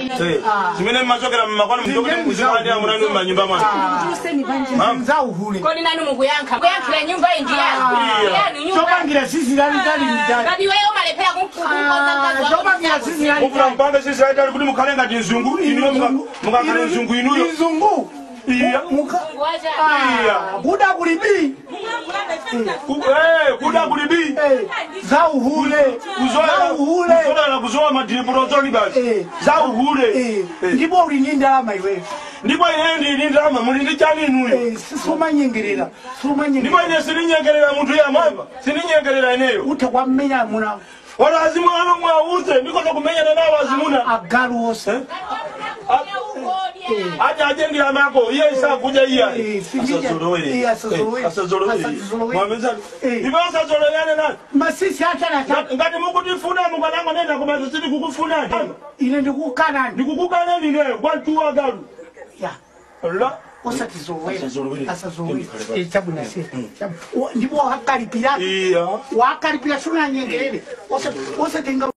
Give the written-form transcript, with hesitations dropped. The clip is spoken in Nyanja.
Simene machokera mmakwana mdogo muzimandi ya munani manyumba mwana. Za uhule. Kodi nani mukuyankha? Kuyankhira nyumba indi yani nyumba. Chopangira sisi ndani ndani. Kadi wewe umalepera kumkuza. Chopangira sisi ndani. Mukura mpanga sisi ndani kuti mukhalenga tinzungu inu mukakhala nzungu inuyo. Nzungu. Iya. Iya. Kuda kulibi. Kuda kulibi. Za uhule. Za uhule. Kuzola kuzoa madiburo zoni basi. Za uhule. Ndipo ulinyindama iwe. Ndipo yeye ndi ndama mulindi chani inuyo. Suma nyengerera. Suma nyengerera. Ndipo ine sininyengerera muntu ya mamba. Sininyengerera ineyo. Utakwamenya muna. Wala azimu ano mwauze ndiko kumenya na nawo azimuna. Agalu wose. Aja ajendi amako iye isakuja iya. Asazorowe. Mwameza. Ibo asazorowe nani? Masisi hata na ngati mukutifuna mukananga nenda koma tusiti kukufuna. Ine ndikukana. Ndikukukana nine kwa tuwa galu. Ya. Allah. Asazorowe. Chabu na se. Ndipo wakalipira. Iya. Wakalipira suna nyengerere. Osa tenga